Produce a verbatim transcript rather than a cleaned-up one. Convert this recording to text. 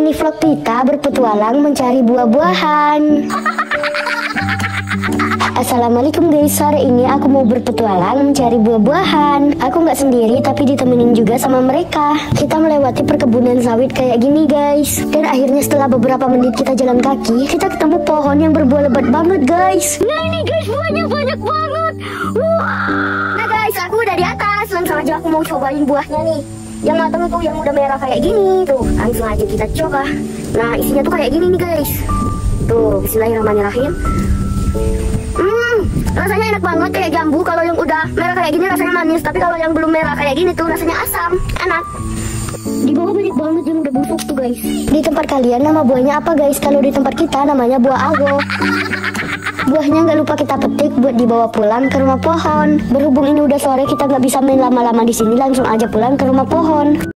ini vlog kita berpetualang mencari buah-buahan. Assalamualaikum guys, sore ini aku mau berpetualang mencari buah-buahan. Aku nggak sendiri tapi ditemenin juga sama mereka. Kita melewati perkebunan sawit kayak gini guys. Dan akhirnya setelah beberapa menit kita jalan kaki, kita ketemu pohon yang berbuah lebat banget guys. Nah ini guys, buahnya banyak banget. Wah. Nah guys, aku udah di atas. Langsung aja aku mau cobain buahnya nih. Yang matang tuh yang udah merah kayak gini. Tuh, langsung aja kita coba. Nah isinya tuh kayak gini nih guys. Tuh, bismillahirrahmanirrahim. Hmm, rasanya enak banget kayak jambu. Kalau yang udah merah kayak gini rasanya manis, tapi kalau yang belum merah kayak gini tuh rasanya asam, enak. Di bawah banyak banget yang udah busuk tuh guys. Di tempat kalian nama buahnya apa guys? Kalau di tempat kita namanya buah ago. Buahnya nggak lupa kita petik buat dibawa pulang ke rumah pohon. Berhubung ini udah sore, kita nggak bisa main lama-lama di sini, langsung aja pulang ke rumah pohon.